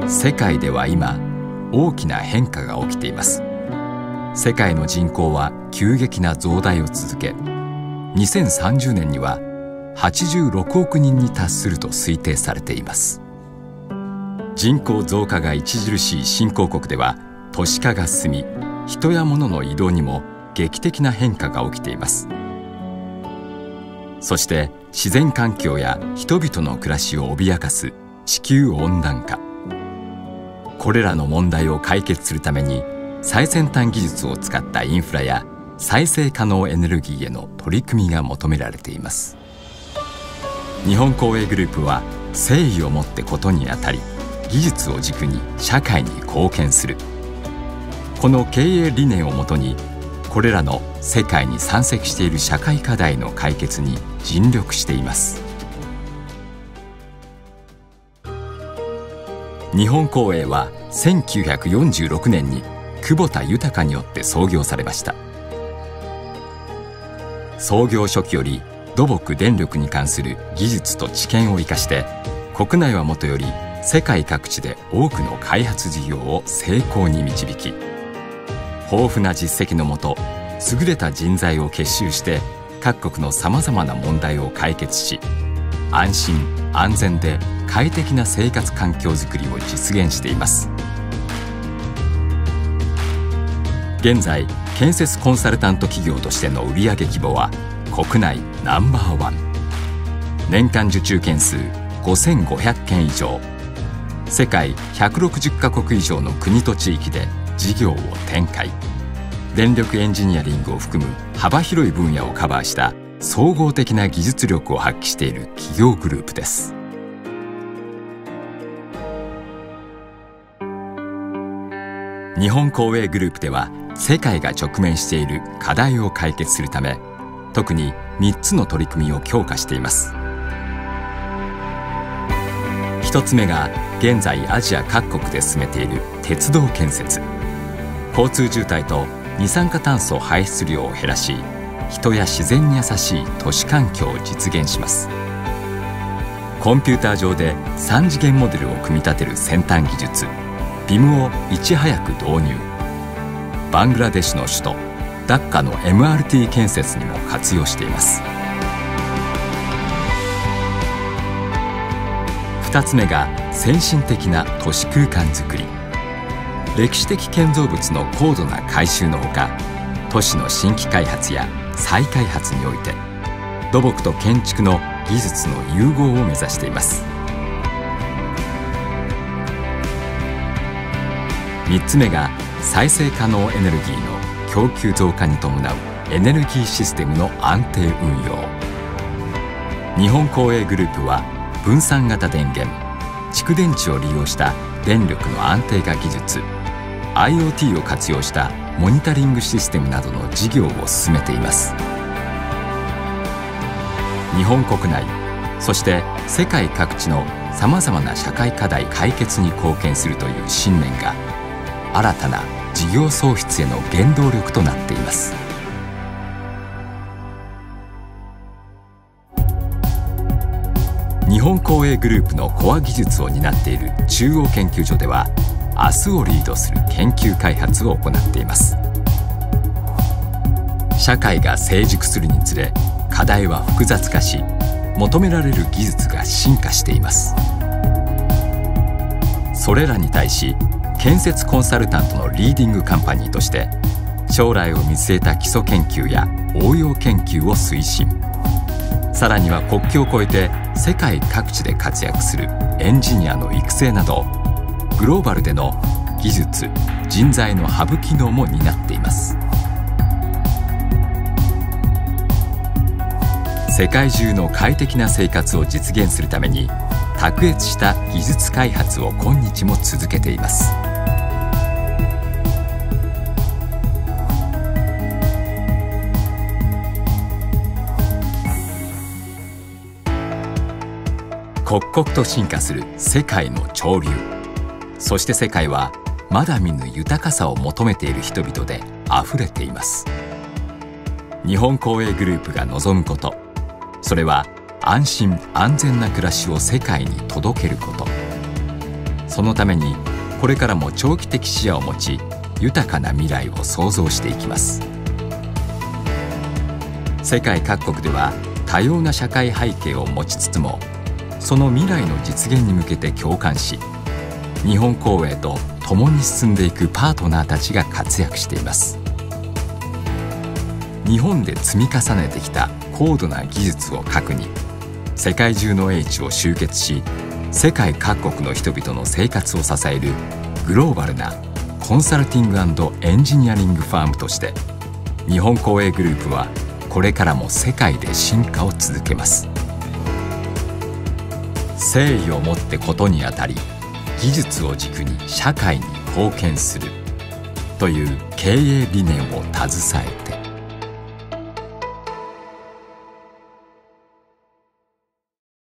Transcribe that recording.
世界では今大きな変化が起きています。世界の人口は急激な増大を続け、2030年には86億人に達すると推定されています。人口増加が著しい新興国では都市化が進み、人や物の移動にも劇的な変化が起きています。そして自然環境や人々の暮らしを脅かす地球温暖化、これらの問題を解決するために最先端技術を使ったインフラや再生可能エネルギーへの取り組みが求められています。日本公営グループは誠意を持ってことにあたり、技術を軸に社会に貢献する、この経営理念をもとに、これらの世界に山積している社会課題の解決に尽力しています。日本公営は1946年に久保田豊によって創業されました。創業初期より土木電力に関する技術と知見を生かして、国内はもとより世界各地で多くの開発事業を成功に導き、豊富な実績のもと優れた人材を結集して各国のさまざまな問題を解決し、安心安全で快適な生活環境づくりを実現しています。現在、建設コンサルタント企業としての売上規模は国内ナンバーワン、年間受注件数5500件以上、世界160カ国以上の国と地域で事業を展開、電力エンジニアリングを含む幅広い分野をカバーした総合的な技術力を発揮している企業グループです。日本公営グループでは、世界が直面している課題を解決するため、特に3つの取り組みを強化しています。1つ目が現在アジア各国で進めている鉄道建設。交通渋滞と二酸化炭素排出量を減らし、人や自然に優しい都市環境を実現します。コンピューター上で3次元モデルを組み立てる先端技術 BIM をいち早く導入。バングラデシュの首都ダッカの MRT 建設にも活用しています。2つ目が先進的な都市空間づくり。歴史的建造物の高度な改修のほか、都市の新規開発や再開発において土木と建築の技術の融合を目指しています。3つ目が再生可能エネルギーの供給増加に伴うエネルギーシステムの安定運用。日本公営グループは分散型電源、蓄電池を利用した電力の安定化技術、IoT を活用したモニタリングシステムなどの事業を進めています。日本国内、そして世界各地のさまざまな社会課題解決に貢献するという信念が、新たな事業創出への原動力となっています。日本公営グループのコア技術を担っている中央研究所では、明日をリードする研究開発を行っています。社会が成熟するにつれ、課題は複雑化し、求められる技術が進化しています。それらに対し、建設コンサルタントのリーディングカンパニーとして、将来を見据えた基礎研究や応用研究を推進、さらには国境を越えて世界各地で活躍するエンジニアの育成など、グローバルでの技術・人材のハブ機能も担っています。世界中の快適な生活を実現するために、卓越した技術開発を今日も続けています。刻々と進化する世界の潮流。そして世界はまだ見ぬ豊かさを求めている人々であふれています。日本公営グループが望むこと、それは安心安全な暮らしを世界に届けること。 そのためにこれからも長期的視野を持ち、豊かな未来を創造していきます。世界各国では多様な社会背景を持ちつつも、その未来の実現に向けて共感し、日本公営と共に進んでいくパートナーたちが活躍しています。日本で積み重ねてきた高度な技術を核に、世界中の英知を集結し、世界各国の人々の生活を支えるグローバルなコンサルティング&エンジニアリングファームとして、日本公営グループはこれからも世界で進化を続けます。誠意を持ってことにあたり、技術を軸に社会に貢献するという経営理念を携え、